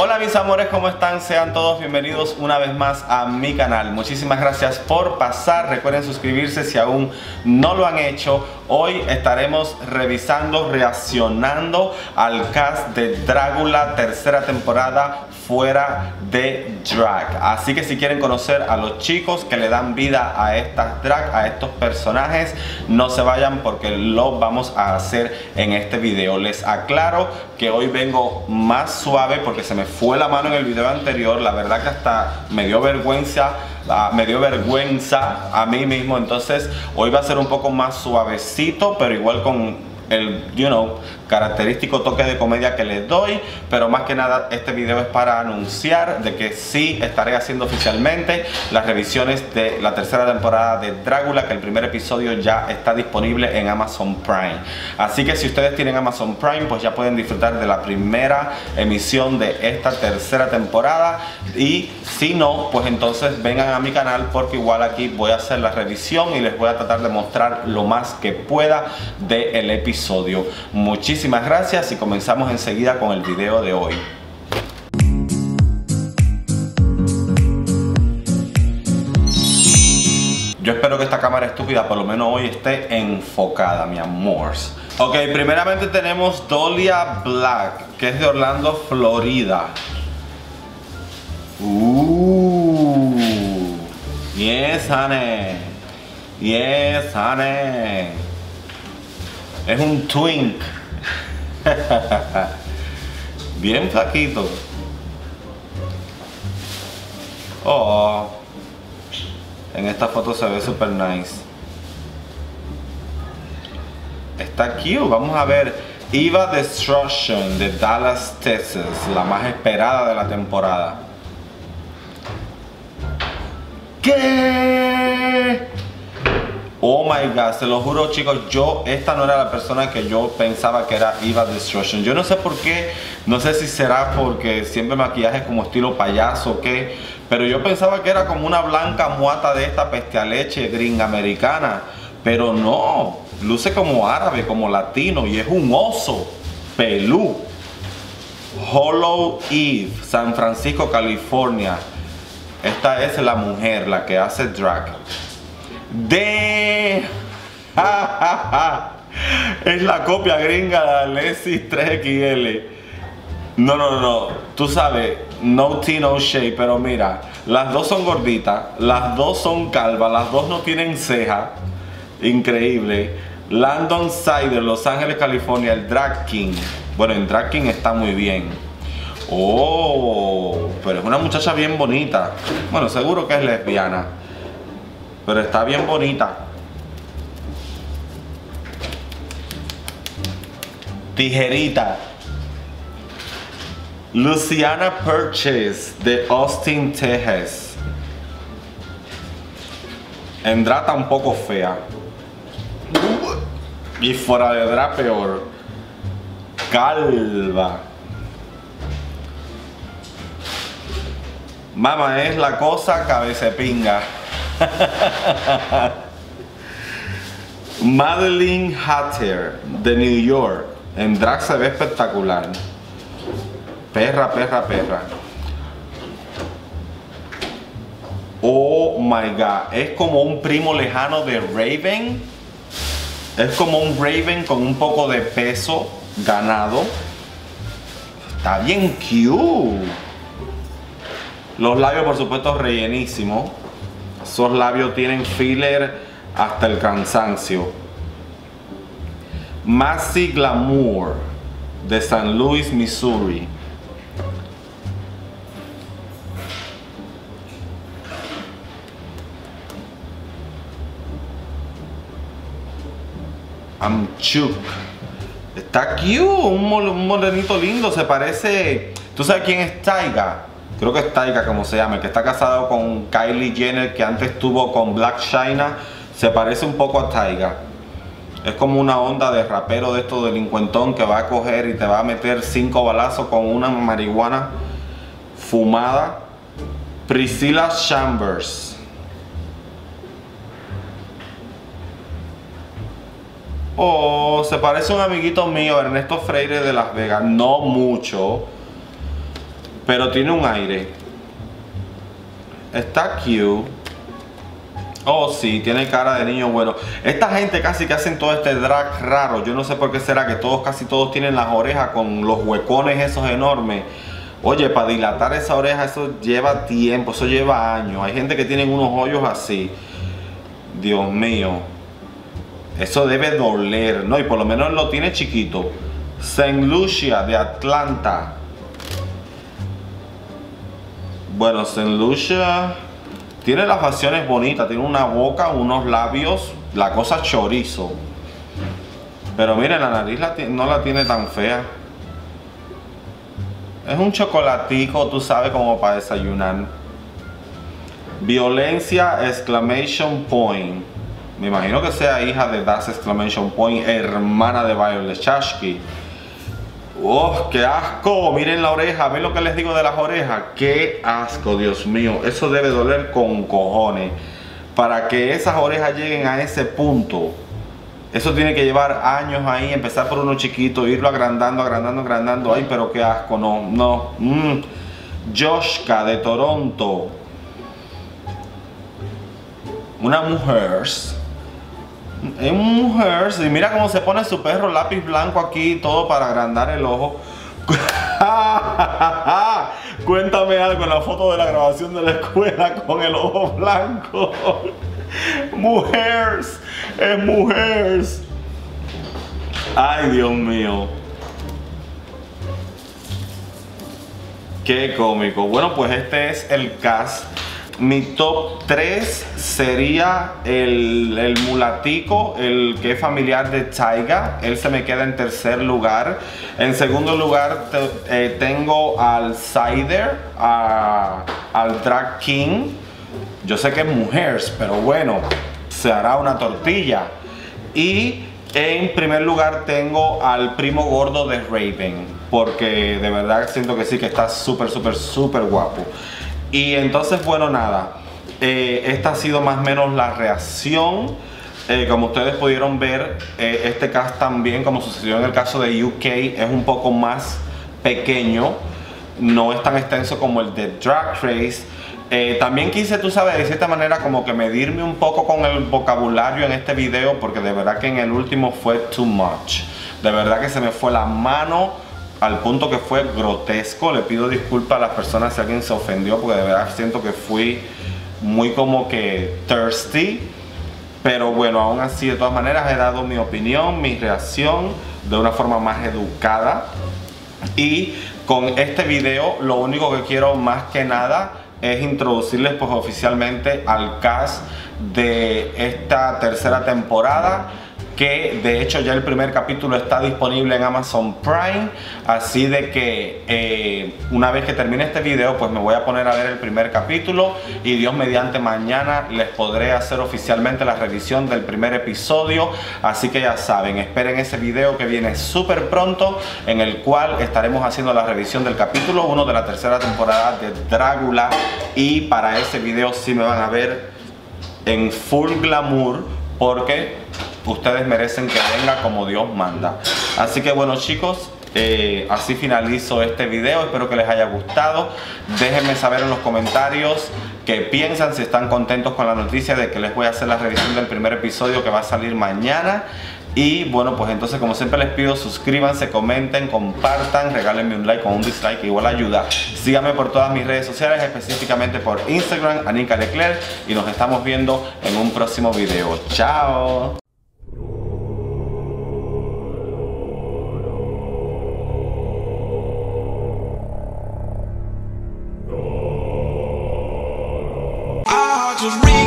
Hola mis amores, ¿cómo están? Sean todos bienvenidos una vez más a mi canal. Muchísimas gracias por pasar. Recuerden suscribirse si aún no lo han hecho. Hoy estaremos revisando, reaccionando al cast de Drácula tercera temporada fuera de drag. Así que si quieren conocer a los chicos que le dan vida a estas drag, a estos personajes, no se vayan porque lo vamos a hacer en este video. Les aclaro que hoy vengo más suave porque se me fue la mano en el video anterior. La verdad que hasta me dio vergüenza a mí mismo. Entonces hoy va a ser un poco más suavecito, pero igual con el, característico toque de comedia que les doy. Pero más que nada este video es para anunciar de que sí estaré haciendo oficialmente las revisiones de la tercera temporada de Drácula, que el primer episodio ya está disponible en Amazon Prime. Así que si ustedes tienen Amazon Prime, pues ya pueden disfrutar de la primera emisión de esta tercera temporada. Y si no, pues entonces vengan a mi canal porque igual aquí voy a hacer la revisión y les voy a tratar de mostrar lo más que pueda del episodio. Muchísimas gracias y comenzamos enseguida con el video de hoy. Yo espero que esta cámara estúpida por lo menos hoy esté enfocada, mi amor. Ok, primeramente tenemos Dolia Black, que es de Orlando, Florida. Yes, honey. Yes, honey. Es un twink. Bien flaquito. Oh. En esta foto se ve super nice. Está cute. Vamos a ver Eva Destruction de Dallas, Texas, la más esperada de la temporada. ¿Qué? Oh my god, se lo juro chicos, esta no era la persona que yo pensaba que era Eva Destruction. Yo no sé por qué, no sé si será porque siempre maquillaje como estilo payaso o qué, pero yo pensaba que era como una blanca muata de esta peste a leche gringa americana, pero no, luce como árabe, como latino y es un oso pelú. Hollow Eve, San Francisco, California. Esta es la mujer, la que hace drag. Es la copia gringa de la Alexis 3XL. No, tú sabes, no tea, no shade, pero mira, las dos son gorditas, las dos son calvas, las dos no tienen ceja. Increíble. Landon Sider, Los Ángeles, California, el Drag King. Bueno, en Drag King está muy bien. Oh, pero es una muchacha bien bonita. Bueno, seguro que es lesbiana, pero está bien bonita. Tijerita. Luciana Purchase de Austin, Texas. En drag está un poco fea. Y fuera de drag peor. Calva. Mamá, es la cosa cabecepinga. Madeline Hatter de New York. En drag se ve espectacular. Perra. Oh my god. Es como un primo lejano de Raven. Es como un Raven con un poco de peso ganado. Está bien cute. Los labios por supuesto rellenísimos. Esos labios tienen filler hasta el cansancio. Massey Glamour de San Luis, Missouri. Amchuk. Está cute, un morenito lindo, se parece. ¿Tú sabes quién es Tyga? Creo que es Tyga como se llama, el que está casado con Kylie Jenner, que antes estuvo con Blac Chyna. Se parece un poco a Tyga. Es como una onda de rapero de estos delincuentón que va a coger y te va a meter 5 balazos con una marihuana fumada. Priscilla Chambers. Oh, se parece a un amiguito mío, Ernesto Freire de Las Vegas. No mucho, pero tiene un aire. Está cute. Oh sí, tiene cara de niño bueno. Esta gente casi que hacen todo este drag raro. Yo no sé por qué será que casi todos tienen las orejas con los huecones esos enormes. Oye, para dilatar esa oreja eso lleva tiempo, eso lleva años. Hay gente que tiene unos hoyos así. Dios mío. Eso debe doler, ¿no? Y por lo menos lo tiene chiquito. Saint Lucia de Atlanta. Bueno, Saint Lucia tiene las facciones bonitas. Tiene una boca, unos labios. La cosa chorizo. Pero miren, la nariz no la tiene tan fea. Es un chocolatico, tú sabes, como para desayunar. Violencia exclamation point. Me imagino que sea hija de Das exclamation point, hermana de Violet Chachki. ¡Oh, qué asco! Miren la oreja, ¿ven lo que les digo de las orejas? ¡Qué asco, Dios mío! Eso debe doler con cojones. Para que esas orejas lleguen a ese punto, eso tiene que llevar años ahí, empezar por uno chiquito, irlo agrandando, agrandando, agrandando. ¡Ay, pero qué asco! No. Joshka de Toronto. Una mujer. Es mujer. Y mira cómo se pone su perro, lápiz blanco aquí, todo para agrandar el ojo. Cuéntame algo en la foto de la grabación de la escuela con el ojo blanco. Mujeres, es mujeres. Ay, Dios mío. Qué cómico. Bueno, pues este es el cast. Mi top 3 sería el mulatico, el que es familiar de Tyga. Él se me queda en tercer lugar. En segundo lugar tengo al Cider, al Drag King. Yo sé que es mujeres, pero bueno, se hará una tortilla. Y en primer lugar tengo al primo gordo de Raven, porque de verdad siento que sí, que está súper guapo. Y entonces, bueno, nada, esta ha sido más o menos la reacción. Como ustedes pudieron ver, este cast también, como sucedió en el caso de UK, es un poco más pequeño. No es tan extenso como el de Drag Race. También quise, tú sabes, de cierta manera como que medirme un poco con el vocabulario en este video, porque de verdad que en el último fue too much. De verdad que se me fue la mano al punto que fue grotesco. Le pido disculpas a las personas si alguien se ofendió, porque de verdad siento que fui muy como que thirsty. Pero bueno, aún así, de todas maneras he dado mi opinión, mi reacción de una forma más educada. Y con este video lo único que quiero más que nada es introducirles pues oficialmente al cast de esta tercera temporada, que de hecho ya el primer capítulo está disponible en Amazon Prime. Así de que una vez que termine este video pues me voy a poner a ver el primer capítulo, y Dios mediante mañana les podré hacer oficialmente la revisión del primer episodio. Así que ya saben, esperen ese video que viene súper pronto, en el cual estaremos haciendo la revisión del capítulo 1 de la tercera temporada de Drácula. Y para ese video sí me van a ver en full glamour, porque ustedes merecen que venga como Dios manda. Así que bueno, chicos, así finalizo este video. Espero que les haya gustado. Déjenme saber en los comentarios qué piensan, si están contentos con la noticia de que les voy a hacer la revisión del primer episodio que va a salir mañana. Y bueno, pues entonces, como siempre les pido, suscríbanse, comenten, compartan, regálenme un like o un dislike, que igual ayuda. Síganme por todas mis redes sociales, específicamente por Instagram, Anika Leclerc, y nos estamos viendo en un próximo video. ¡Chao! Just read